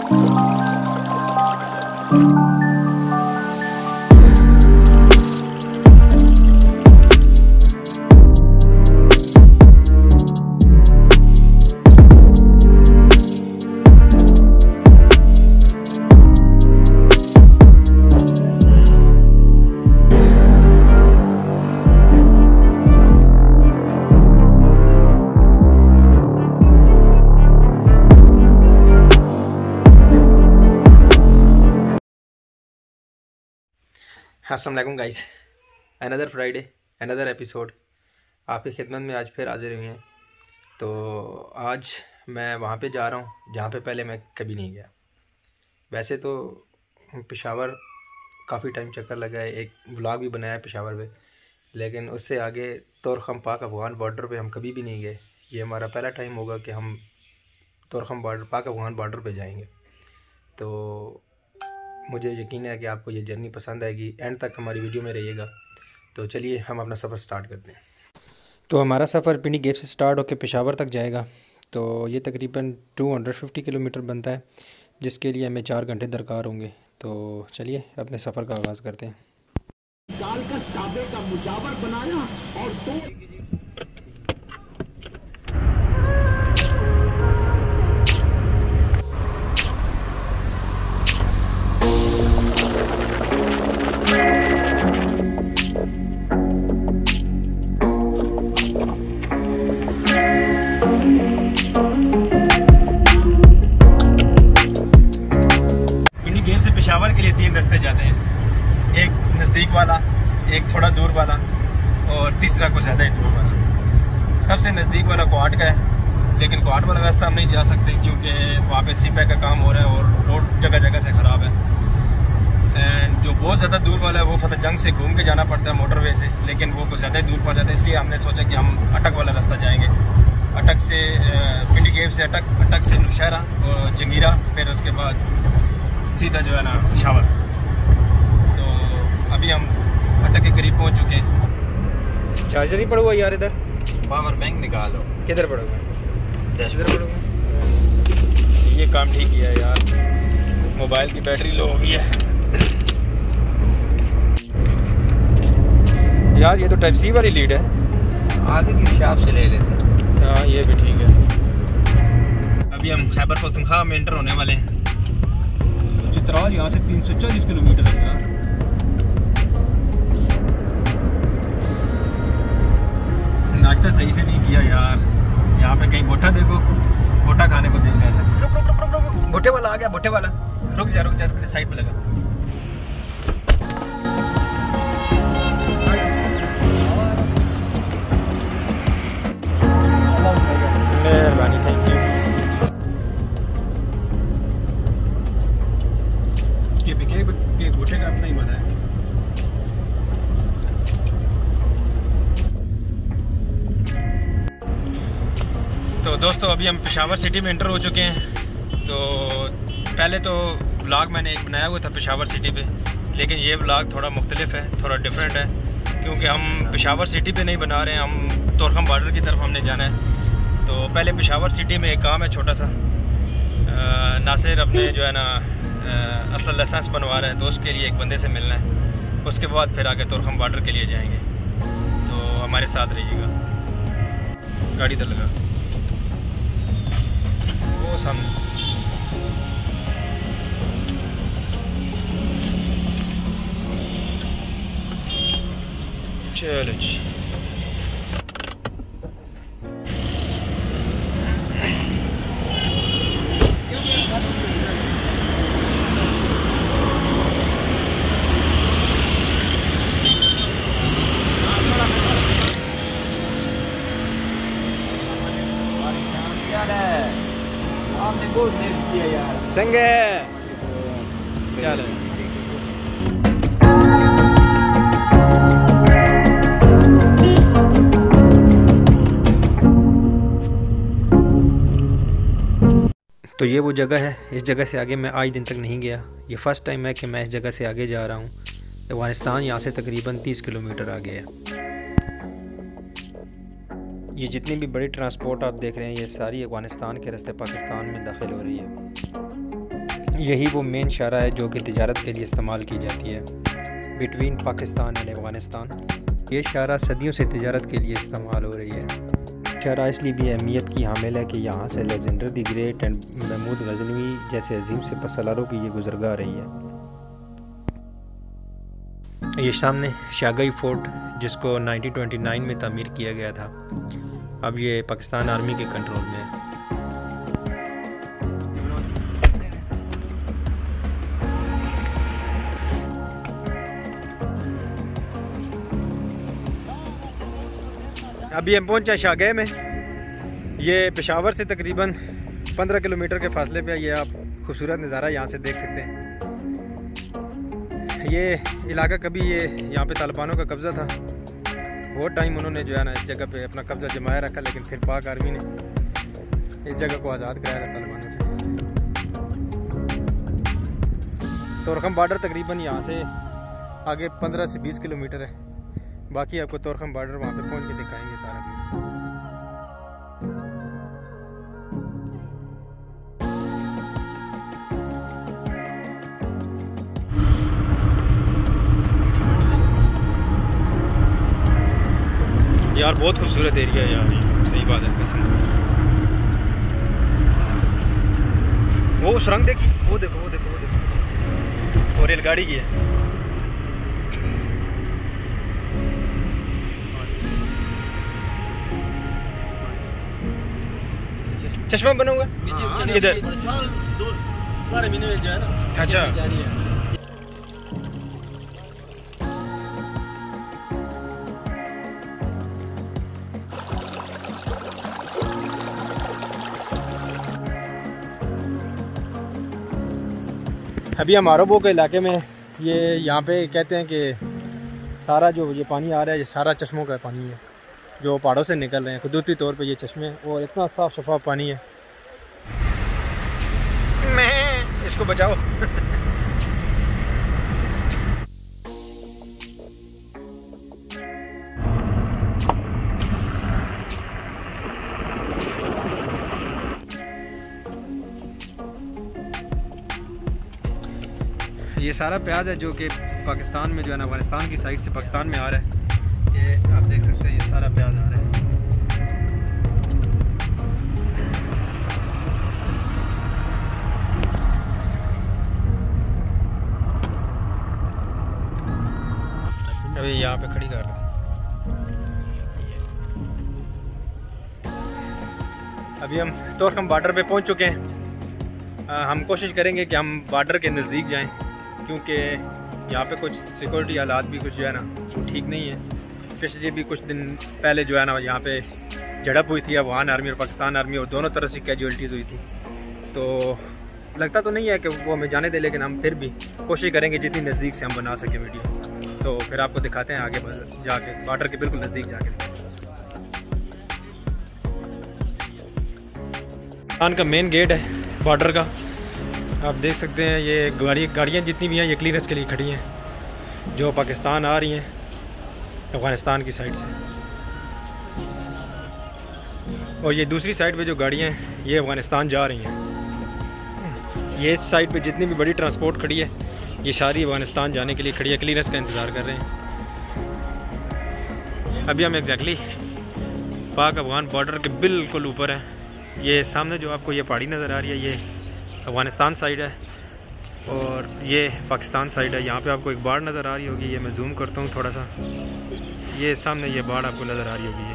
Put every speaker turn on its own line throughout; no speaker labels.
अस्सलाम वालेकुम guys, another Friday another episode आपकी खिदमत में आज फिर हाजिर हुए हैं। तो आज मैं वहाँ पे जा रहा हूँ जहाँ पे पहले मैं कभी नहीं गया। वैसे तो पेशावर काफ़ी टाइम चक्कर लगा है, एक व्लॉग भी बनाया है पेशावर पे, लेकिन उससे आगे तोरखम पाक अफ़गान बॉर्डर पे हम कभी भी नहीं गए। ये हमारा पहला टाइम होगा कि हम तोरखम बॉर्डर पाक अफ़गान बॉर्डर पे जाएंगे। तो मुझे यकीन है कि आपको ये जर्नी पसंद आएगी, एंड तक हमारी वीडियो में रहिएगा। तो चलिए हम अपना सफ़र स्टार्ट करते हैं। तो हमारा सफ़र पिंडी गेट से स्टार्ट होकर पेशावर तक जाएगा। तो ये तकरीबन 250 किलोमीटर बनता है, जिसके लिए हमें 4 घंटे दरकार होंगे। तो चलिए अपने सफ़र का आगाज़ करते हैं।
डालकर ताबे का मुजावर बनाया और तो
पेशावर के लिए 3 रास्ते जाते हैं, एक नज़दीक वाला, एक थोड़ा दूर वाला और तीसरा कुछ ज़्यादा ही दूर वाला। सबसे नज़दीक वाला कोहाट का है, लेकिन कोहाट वाला रास्ता हम नहीं जा सकते क्योंकि वहाँ पे सीपैक का काम हो रहा है और रोड जगह जगह से ख़राब है। एंड जो बहुत ज़्यादा दूर वाला है वो फतेह जंग से घूम के जाना पड़ता है मोटरवे से, लेकिन वो कुछ ज़्यादा ही दूर पड़ जाता है। इसलिए हमने सोचा कि हम अटक वाला रास्ता जाएँगे। अटक से पिंडी गेट से अटक से नौशहरा और जंगीरा, फिर उसके बाद सीधा जो है ना पेशावर। तो अभी हम अटक के करीब पहुंच चुके हैं। चार्जर ही पड़ा हुआ यार, इधर
पावर बैंक निकालो।
किधर पड़ा हुआ है? इधर पड़ा हुआ। ये काम ठीक किया यार, मोबाइल की बैटरी लो हो गई है यार। ये तो टाइप सी वाली लीड है,
आगे की हिसाब से ले लेते।
हाँ ये भी ठीक है। अभी हम खैबर पख्तूनख्वा में एंटर होने वाले हैं। चित्राल यहाँ से 340 किलोमीटर है यार। नाश्ता सही से नहीं किया यार। यहाँ पे कहीं बोटा देखो, बोटा खाने को दिल कर रहा है। बोटे वाला आ गया, बोटे वाला। रुक जा साइड पे लगा। मेहरबानी, थैंक यू। के गोटे का अपना ही मजा है। तो दोस्तों अभी हम पेशावर सिटी में एंटर हो चुके हैं। तो पहले तो व्लॉग मैंने एक बनाया हुआ था पेशावर सिटी पे, लेकिन ये व्लॉग थोड़ा मुख्तलिफ है, थोड़ा डिफरेंट है, क्योंकि हम पेशावर सिटी पे नहीं बना रहे हैं, हम तोरखम बॉर्डर की तरफ हमने जाना है। तो पहले पेशावर सिटी में एक काम है छोटा सा, नासिर अपने जो है ना असला लाइसेंस बनवा रहा है, तो उसके लिए एक बंदे से मिलना है। उसके बाद फिर आगे तोरखम बॉर्डर के लिए जाएंगे। तो हमारे साथ रहिएगा। गाड़ी इधर लगा, वो सामने। चलो जी। संगे क्या है? तो ये वो जगह है, इस जगह से आगे मैं आज दिन तक नहीं गया। ये फ़र्स्ट टाइम है कि मैं इस जगह से आगे जा रहा हूँ। अफ़गानिस्तान यहाँ से तकरीबन 30 किलोमीटर आगे है। ये जितनी भी बड़ी ट्रांसपोर्ट आप देख रहे हैं, ये सारी अफ़गानिस्तान के रास्ते पाकिस्तान में दाखिल हो रही है। यही वो मेन शारा है जो कि तिजारत के लिए इस्तेमाल की जाती है बिटवीन पाकिस्तान एंड अफ़गानिस्तान। ये शारा सदियों से तिजारत के लिए इस्तेमाल हो रही है। शारा इसलिए भी अहमियत की हामिल है कि यहाँ से Alexander the great and Mahmud Ghaznavi जैसे अजीम से पसलारों की ये गुज़रगाह रही है। ये सामने शागई फोर्ट जिसको 1929 में तामीर किया गया था, अब ये पाकिस्तान आर्मी के कंट्रोल में है। अभी हम पहुंचे शागई में। ये पेशावर से तकरीबन 15 किलोमीटर के फासले पे है। ये आप खूबसूरत नज़ारा यहाँ से देख सकते हैं। ये इलाका कभी ये यहाँ पे तालिबानों का कब्ज़ा था। बहुत टाइम उन्होंने जो है ना इस जगह पे अपना कब्ज़ा जमाया रखा, लेकिन फिर पाक आर्मी ने इस जगह को आज़ाद कराया था तालिबानों से। तोरखम बॉर्डर तकरीबन यहाँ से आगे 15 से 20 किलोमीटर है। बाकी आपको तोरखम बॉर्डर वहाँ पे पहुँच के दिखाएंगे सारा व्यू। यार बहुत खूबसूरत एरिया है यार, सही बात है कसम। वो सुरंग देखी, वो देखो वो देखो वो देखो, और रेलगाड़ी की है। चश्मा बना हुआ इधर। अच्छा अभी हम आरोबो के इलाके में, ये यहाँ पे कहते हैं कि सारा जो ये पानी आ रहा है ये सारा चश्मों का पानी है जो पहाड़ों से निकल रहे हैं कुदरती तौर पे। ये चश्मे और इतना साफ़ शफाफ पानी है। मैं इसको बचाओ। ये सारा प्याज है जो कि पाकिस्तान में जो है ना अफगानिस्तान की साइड से पाकिस्तान में आ रहा है। ये आप देख सकते हैं, ये सारा प्याज आ रहा है। अभी यहाँ पे खड़ी कर लो। अभी हम तोरखम बॉर्डर पे पहुँच चुके हैं। हम कोशिश करेंगे कि हम बॉर्डर के नज़दीक जाएं, क्योंकि यहाँ पे कुछ सिक्योरिटी हालात भी कुछ जो है ना ठीक नहीं है। पिछले भी कुछ दिन पहले जो है ना यहाँ पे झड़प हुई थी अफगान आर्मी और पाकिस्तान आर्मी, और दोनों तरफ से कैजुअल्टीज़ हुई थी। तो लगता तो नहीं है कि वो हमें जाने दे, लेकिन हम फिर भी कोशिश करेंगे जितनी नज़दीक से हम बना सकें वीडियो। तो फिर आपको दिखाते हैं आगे जाके, बॉर्डर के बिल्कुल नज़दीक जाके। पाकिस्तान का मेन गेट है बॉर्डर का, आप देख सकते हैं। ये गाड़ियाँ जितनी भी हैं ये क्लीयरेंस के लिए खड़ी हैं, जो पाकिस्तान आ रही हैं अफ़गानिस्तान की साइड से। और ये दूसरी साइड पे जो गाड़ियाँ हैं ये अफ़गानिस्तान जा रही हैं। ये इस साइड पे जितनी भी बड़ी ट्रांसपोर्ट खड़ी है ये सारी अफ़गानिस्तान जाने के लिए खड़ी है, क्लीयरेंस का इंतज़ार कर रहे हैं। अभी हम एग्जैक्टली पाक अफ़गान बॉर्डर के बिल्कुल ऊपर है। ये सामने जो आपको ये पहाड़ी नज़र आ रही है ये अफ़गानिस्तान साइड है और ये पाकिस्तान साइड है। यहाँ पे आपको एक बाढ़ नज़र आ रही होगी, ये मैं जूम करता हूँ थोड़ा सा। ये सामने ये बाढ़ आपको नज़र आ रही होगी,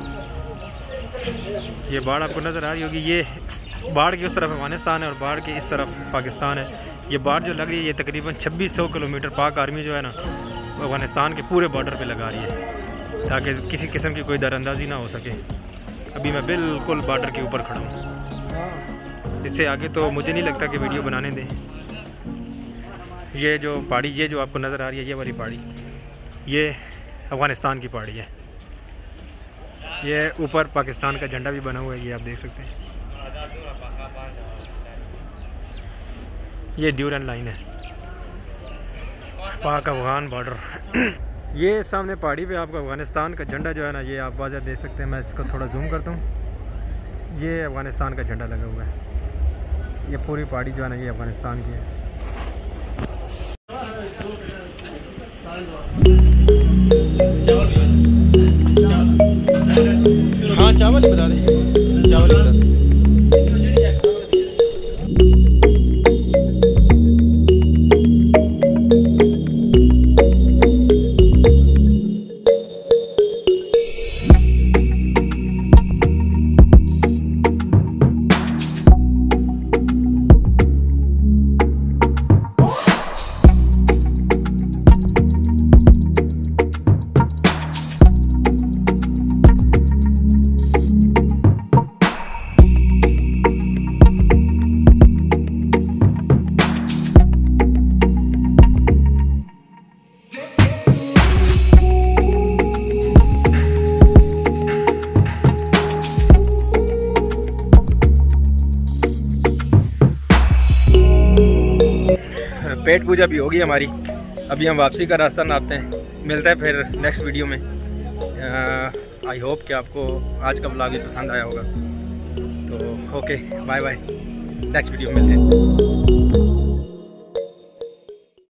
ये बाढ़ आपको नज़र आ रही होगी। ये बाढ़ की उस तरफ अफ़गानिस्तान है और बाढ़ की इस तरफ पाकिस्तान है। ये बाढ़ जो लग रही है ये तकरीबन 2600 किलोमीटर पाक आर्मी जो है ना अफ़गानिस्तान के पूरे बॉर्डर पे लगा रही है, ताकि किसी किस्म की कोई दरअंदाजी ना हो सके। अभी मैं बिल्कुल बॉर्डर के ऊपर खड़ा हूँ। इससे आगे तो मुझे नहीं लगता कि वीडियो बनाने दें। ये जो पहाड़ी ये जो आपको नज़र आ रही है ये वाली पहाड़ी ये अफ़गानिस्तान की पहाड़ी है। ये ऊपर पाकिस्तान का झंडा भी बना हुआ है, ये आप देख सकते हैं। ये ड्यूरन लाइन है पाक अफ़गान बॉर्डर। ये सामने पहाड़ी पे आपको अफ़गानिस्तान का झंडा जो है ना ये आप वाज़ह देख सकते हैं। मैं इसको थोड़ा जूम करता हूँ, ये अफ़गानिस्तान का झंडा लगा हुआ है। ये पूरी पहाड़ी जो है ना ये अफ़गानिस्तान की है। हाँ चावल ही बता दीजिए, चावल ही बता दीजिए। पेट पूजा भी होगी हमारी। अभी हम वापसी का रास्ता नापते हैं। मिलता है फिर नेक्स्ट वीडियो में। आई होप कि आपको आज का व्लॉग भी पसंद आया होगा। तो okay, bye bye, next video में मिलते हैं।